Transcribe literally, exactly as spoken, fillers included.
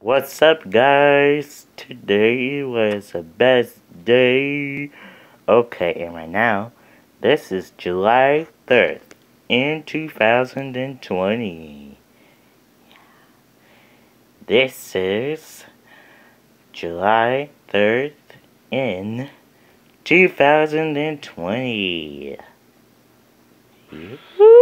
What's up, guys? Today was the best day. Okay, and right now, this is July third in two thousand twenty. This is July third in two thousand twenty. Yoo-hoo!